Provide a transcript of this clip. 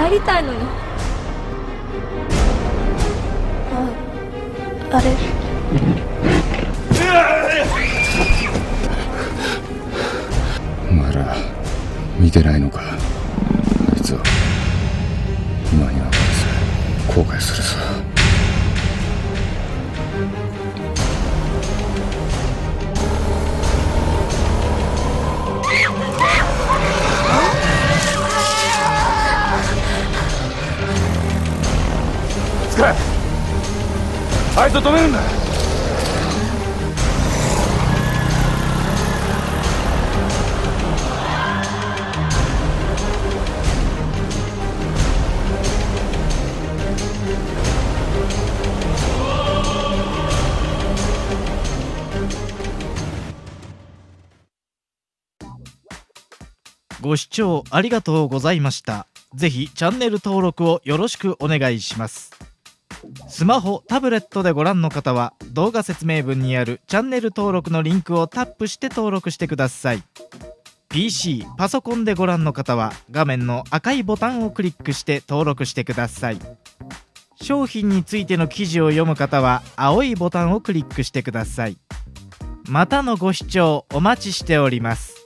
帰りたいのに。あれお前ら見てないのか。あいつを今には後悔するさ。使え、あいつを止めるんだ。 ご視聴ありがとうございました。ぜひチャンネル登録をよろしくお願いします。スマホ、タブレットでご覧の方は動画説明文にあるチャンネル登録のリンクをタップして登録してください。 PC、パソコンでご覧の方は画面の赤いボタンをクリックして登録してください。商品についての記事を読む方は青いボタンをクリックしてください。またのご視聴お待ちしております。